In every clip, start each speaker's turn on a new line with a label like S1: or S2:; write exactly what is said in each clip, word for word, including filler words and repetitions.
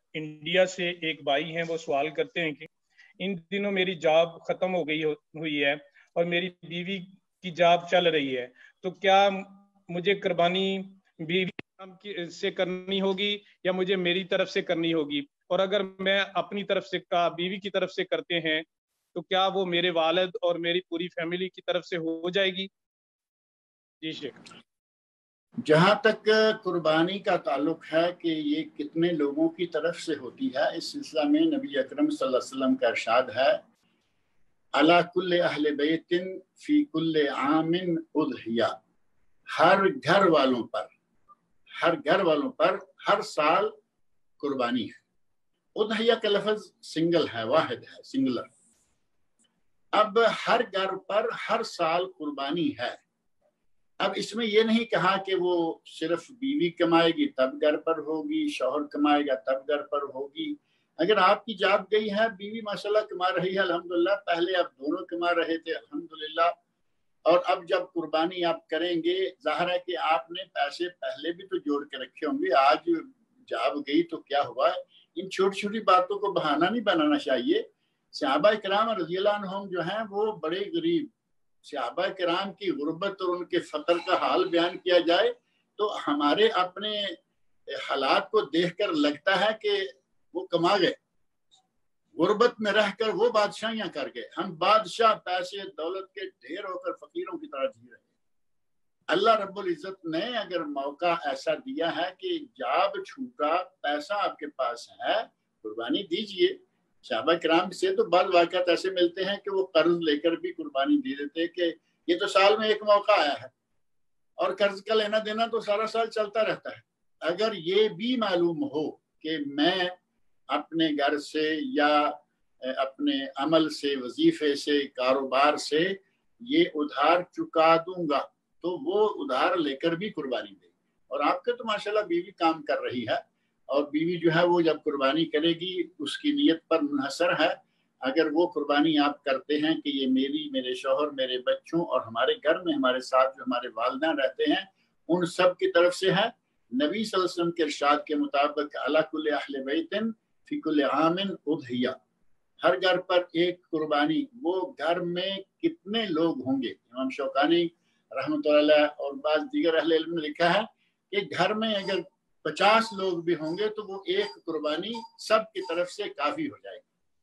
S1: India سے ایک بھائی ہیں، وہ سوال کرتے ہیں کہ ان دنوں میری جاب ختم ہو گئی ہوئی ہے اور میری بیوی کی جاب چل رہی ہے، تو کیا مجھے قربانی بیوی سے کرنی ہوگی یا مجھے میری طرف سے کرنی ہوگی؟ اور اگر میں اپنی طرف سے کا بیوی کی طرف سے کرتے ہیں تو کیا وہ میرے والد اور میری پوری فیملی کی طرف سے ہو جائے گی؟ جی شیخ۔
S2: جہاں تک قربانی کا تعلق ہے کہ یہ کتنے لوگوں کی طرف سے ہوتی ہے، اس سلسلہ میں نبی اکرم صلی اللہ علیہ وسلم کا ارشاد ہے، علی کل اہل بیت فی کل عام اضحیہ، ہر گھر والوں پر ہر گھر والوں پر ہر سال قربانی ہے۔ اضحیہ کا لفظ سنگل ہے، واحد ہے، سنگلر۔ اب ہر گھر پر ہر سال قربانی ہے۔ اب اس میں یہ نہیں کہا کہ وہ صرف بیوی کمائے گی تب گھر پر ہوگی، شوہر کمائے گا تب گھر پر ہوگی۔ اگر آپ کی جاب گئی ہے، بیوی ماشاءاللہ کما رہی ہے الحمدللہ، پہلے آپ دونوں کما رہے تھے الحمدللہ، اور اب جب قربانی آپ کریں گے، ظاہر ہے کہ آپ نے پیسے پہلے بھی تو جوڑ کے رکھے ہوں گے، آج جاب گئی تو کیا ہوا؟ ان چھوٹی چھوٹی باتوں کو بہانہ نہیں بنانا چاہیے۔ صحابہ کرام رضی اللہ عنہم جو ہیں وہ بڑے غریب، صحابہ کرام کی غربت اور ان کے فقر کا حال بیان کیا جائے تو ہمارے اپنے حالات کو دیکھ کر لگتا ہے کہ وہ کما گئے، غربت میں رہ کر وہ بادشاہیاں کر گئے، ہم بادشاہ پیسے دولت کے ڈھیر ہو کر فقیروں کی طرح جی رہے ہیں۔ اللہ رب العزت نے اگر موقع ایسا دیا ہے کہ جاب چھوٹا، پیسہ آپ کے پاس ہے، قربانی دیجئے۔ صحابہ کرام سے تو بعض واقعات ایسے ملتے ہیں کہ وہ قرض لے کر بھی قربانی دے دیتے کہ یہ تو سال میں ایک موقع آیا ہے، اور قرض کا لینا دینا تو سارا سال چلتا رہتا ہے۔ اگر یہ بھی معلوم ہو کہ میں اپنے گھر سے یا اپنے عمل سے، وظیفے سے، کاروبار سے یہ ادھار چکا دوں گا تو وہ ادھار لے کر بھی قربانی دے۔ اور آپ کے تو ماشاءاللہ بیوی کام کر رہی ہے، اور بیوی جو ہے وہ جب قربانی کرے گی اس کی نیت پر منحصر ہے۔ اگر وہ قربانی آپ کرتے ہیں کہ یہ میری، میرے شوہر، میرے بچوں اور ہمارے گھر میں ہمارے ساتھ جو ہمارے والدین رہتے ہیں ان سب کی طرف سے ہے، نبی صلی اللہ علیہ وسلم کے ارشاد کے مطابق علی کل اہل بیت فی کل عام اضحیہ، ہر گھر پر ایک قربانی۔ وہ گھر میں کتنے لوگ ہوں گے، امام شوکانی رحمۃ اللہ علیہ اور بعض دیگر اہل علم نے لکھا ہے کہ گھر میں اگر پچاس لوگ بھی ہوں گے تو وہ ایک قربانی سب کی طرف سے کافی ہو جائے گی۔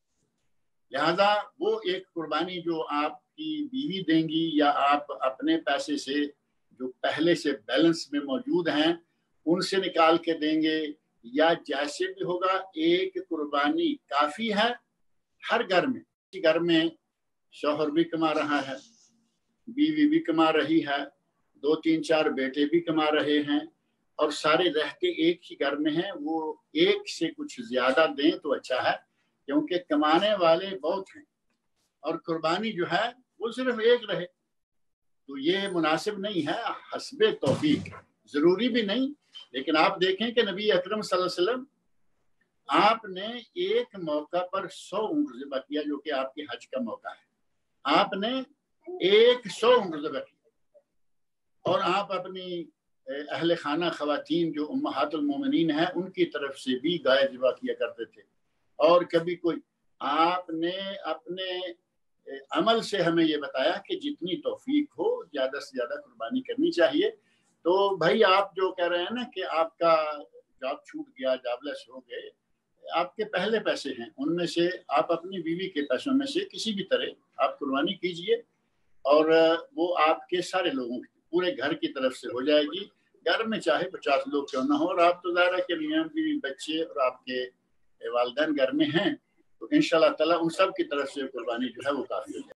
S2: لہذا وہ ایک قربانی جو آپ کی بیوی دیں گی یا آپ اپنے پیسے سے جو پہلے سے بیلنس میں موجود ہیں ان سے نکال کے دیں گے، یا جیسے بھی ہوگا، ایک قربانی کافی ہے ہر گھر میں۔ گھر میں شوہر بھی کما رہا ہے، بیوی بھی کما رہی ہے، دو تین چار بیٹے بھی کما رہے ہیں، اور سارے رہ کے ایک ہی گھر میں ہیں، وہ ایک سے کچھ زیادہ دیں تو اچھا ہے، کیونکہ کمانے والے بہت ہیں اور قربانی جو ہے وہ صرف ایک رہے تو یہ مناسب نہیں ہے۔ حسب توفیق، ضروری بھی نہیں، لیکن آپ دیکھیں کہ نبی اکرم صلی اللہ علیہ وسلم آپ نے ایک موقع پر سو اونٹ ذبح کیا، جو کہ آپ کے حج کا موقع ہے، آپ نے ایک سو اونٹ ذبح کیا، اور آپ اپنی اہل خانہ خواتین جو امہات المومنین ہیں ان کی طرف سے بھی گائے ذبح کیا کرتے تھے۔ اور کبھی کوئی، آپ نے اپنے عمل سے ہمیں یہ بتایا کہ جتنی توفیق ہو زیادہ سے زیادہ قربانی کرنی چاہیے۔ تو بھائی آپ جو کہہ رہے ہیں نا کہ آپ کا جاب چھوٹ گیا، جاب لیس ہو گئے، آپ کے پہلے پیسے ہیں، ان میں سے آپ اپنی بیوی کے پیسوں میں سے کسی بھی طرح آپ قربانی کیجئے، اور وہ آپ کے سارے لوگوں کی، پورے گھر کی طرف سے ہو جائے گی۔ گھر میں چاہے پچاس لوگ کیوں نہ ہو، اور آپ تو ظاہر ہے کہ میاں بیوی، بچے اور آپ کے والدین گھر میں ہیں، تو انشاءاللہ تعالیٰ ان سب کی طرف سے قربانی جو ہے وہ کافی ہو جائے۔